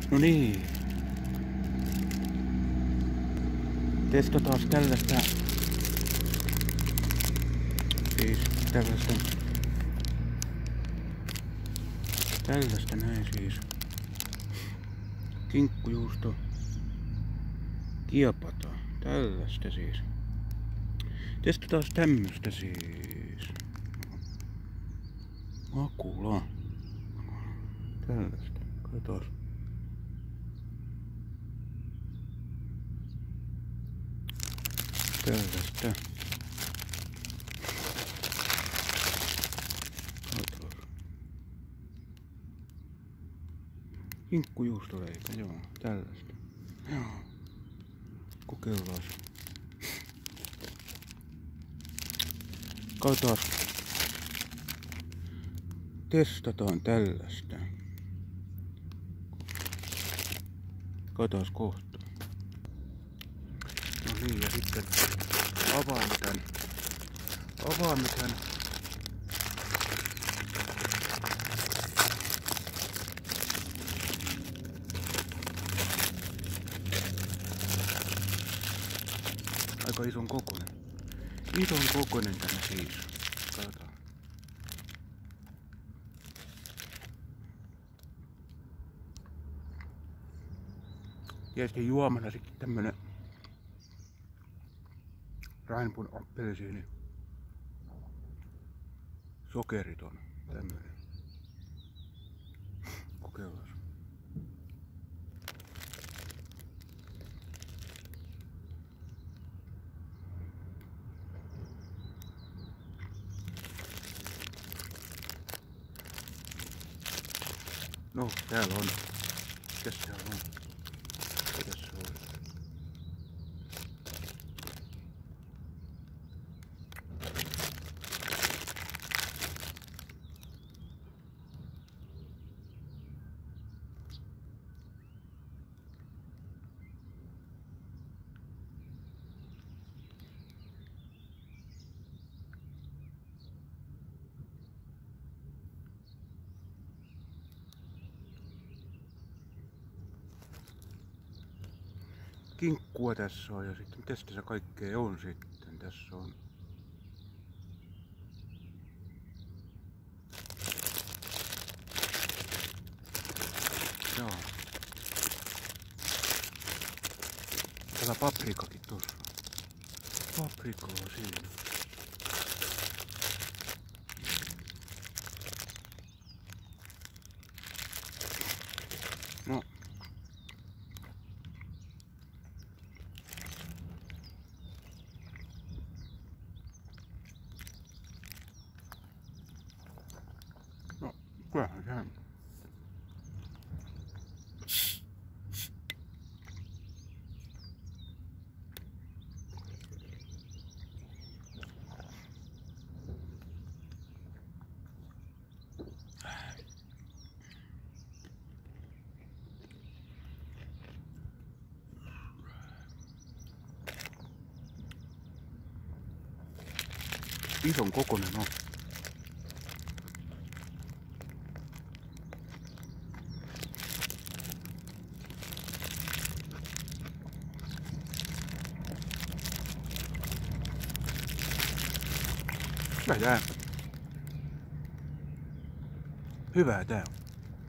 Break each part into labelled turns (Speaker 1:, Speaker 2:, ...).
Speaker 1: No niin. Testataan tällaista. Siis tällaista näin siis. Kinkkujuusto. Kiepata. Tällaista siis. Testataan tämmöstä siis. Makula. Tällaista. Katos. Tällaista. Katos. Kinkkujuustoleipä, joo. Tällaista. Joo. Kokeillaan. Katos. Testataan tällaista. Katos kohta. No niin, ja sitten avaamme tän. Aika ison kokoinen. Ison kokoinen tänne siis. Katsotaan. Ja sitten juomana sitten tämmönen Rainbun appelsiini. Sokeriton. Tämmönen. Kokeillaan. No, täällä on. Mitäs täällä on? Mitäs se on? Kinkkua tässä on ja sitten mitäs tässä kaikkea on sitten? Tässä on joo. Täällä paprikakin tuossa. Paprikaa siinä. No. No, kyllähän se on. Ison kokoinen on. Hyvä tää. Hyvää tää on.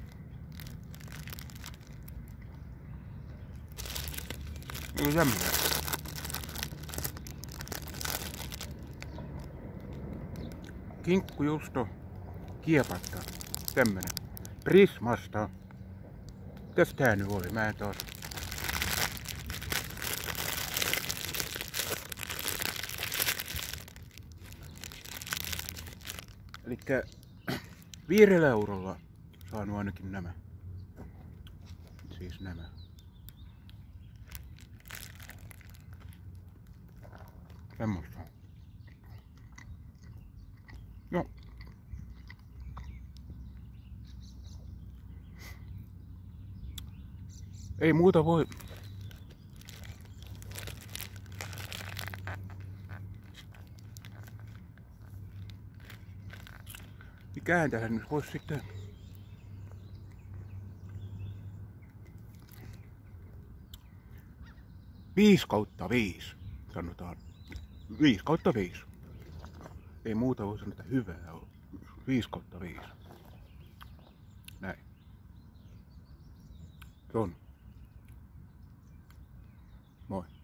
Speaker 1: Ei lämmitä. Kinkkujuusto kiepatta. Tämmönen. Prismasta. Mitäs tää nyt oli? Mä en taas. Elikkä 5 eurolla saanut ainakin nämä. Siis nämä. Semmosta. No. Ei muuta voi. Mikähän tässä nyt voisi sitten 5/5. Sanotaan 5/5. Ei muuta voi sanoa, että hyvää on. 5/5. Näin. Se on. Moi.